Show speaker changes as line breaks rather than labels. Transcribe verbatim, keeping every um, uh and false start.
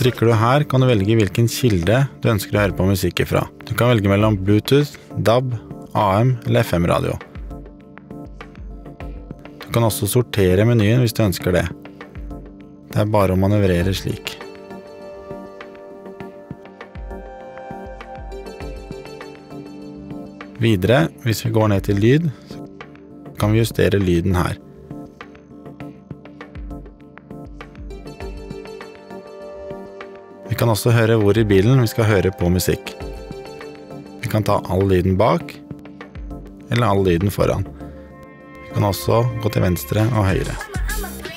Trykker du her, kan du velge hvilken kilde du ønsker å høre på musikk ifra. Du kan velge mellom Bluetooth, D A B, A M eller F M-radio. Du kan også sortere menyen hvis du ønsker det. Det er bare å manøvrere slik. Videre, hvis vi går ned til lyd, så kan vi justere lyden her. Vi kan også høre hvor i bilen vi skal høre på musikk. Vi kan ta all lyden bak, eller all lyden foran. Vi kan også gå til venstre og høyre.